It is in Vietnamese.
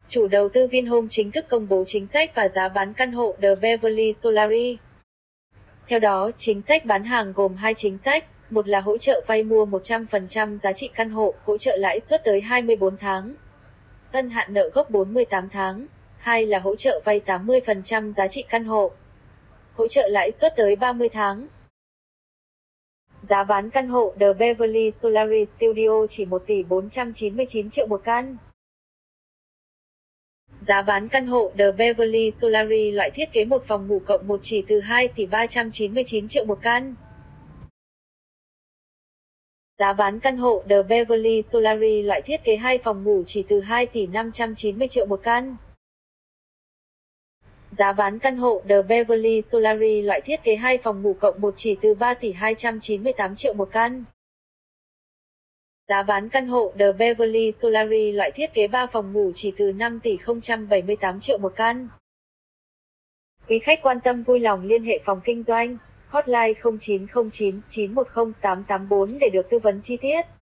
Chủ đầu tư Vinhome chính thức công bố chính sách và giá bán căn hộ The Beverly Solari. Theo đó, chính sách bán hàng gồm hai chính sách, một là hỗ trợ vay mua 100% giá trị căn hộ, hỗ trợ lãi suất tới 24 tháng, ân hạn nợ gốc 48 tháng. Hai là hỗ trợ vay 80% giá trị căn hộ, hỗ trợ lãi suất tới 30 tháng. Giá bán căn hộ The Beverly Solari Studio chỉ 1 tỷ 499 triệu một căn. Giá bán căn hộ The Beverly Solari loại thiết kế một phòng ngủ cộng 1 chỉ từ 2 tỷ 399 triệu một căn. Giá bán căn hộ The Beverly Solari loại thiết kế 2 phòng ngủ chỉ từ 2 tỷ 590 triệu một căn. Giá bán căn hộ The Beverly Solari loại thiết kế 2 phòng ngủ cộng 1 chỉ từ 3 tỷ 298 triệu một căn. Giá bán căn hộ The Beverly Solari loại thiết kế 3 phòng ngủ chỉ từ 5 tỷ 078 triệu một căn. Quý khách quan tâm vui lòng liên hệ phòng kinh doanh, hotline 0909 910 884 để được tư vấn chi tiết.